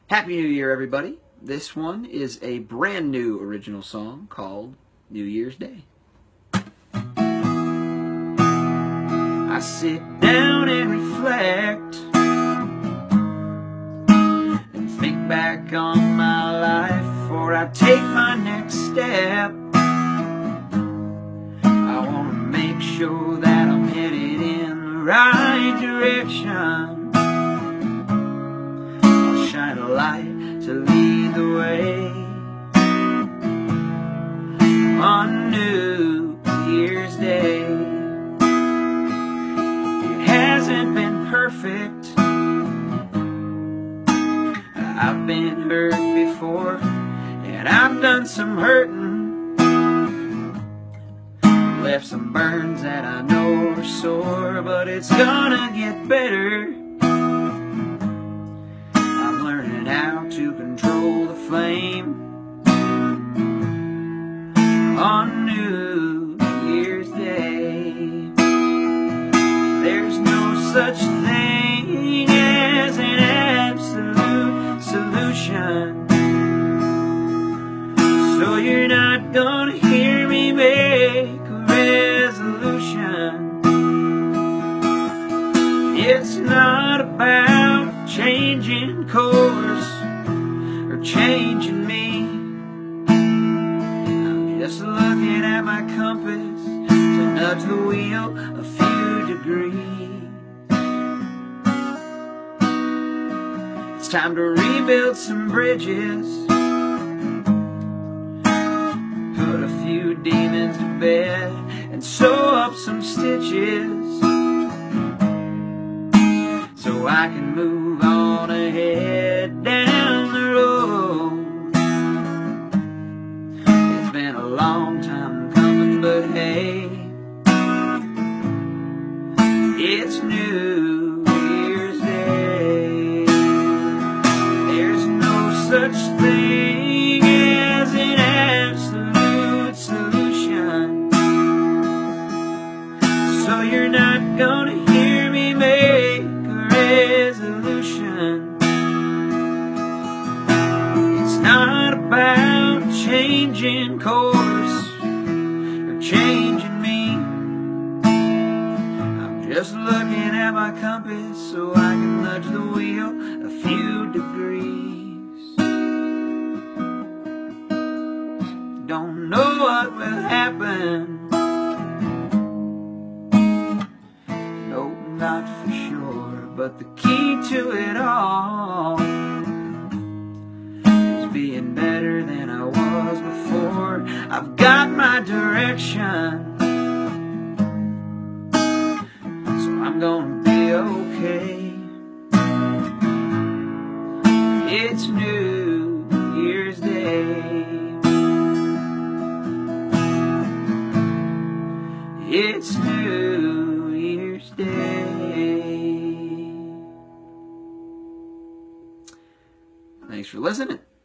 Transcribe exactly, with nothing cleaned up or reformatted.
Happy New Year, everybody. This one is a brand new original song called New Year's Day. I sit down and reflect and think back on my life before I take my next step. I want to make sure that I'm headed in the right direction. Shine a light to lead the way on New Year's Day. It hasn't been perfect. I've been hurt before, and I've done some hurting. Left some burns that I know are sore, but it's gonna get better. How to control the flame on New Year's Day. There's no such thing as an absolute solution, so you're not gonna hear me make a resolution. It's not about changing course or changing me. I'm just looking at my compass to nudge the wheel a few degrees. It's time to rebuild some bridges, put a few demons to bed, and sew up some stitches, so I can move on ahead down the road. It's been a long time coming, but hey, it's New Year's Day. There's no such thing as an absolute solution, so you're not gonna hear me make resolution. It's not about changing course or changing me. I'm just looking at my compass so I can nudge the wheel a few degrees. Don't know what will happen, nope, not for sure. But the key to it all is being better than I was before. I've got my direction, so I'm gonna be okay. It's New Year's Day. It's New Year's Day. Thanks for listening.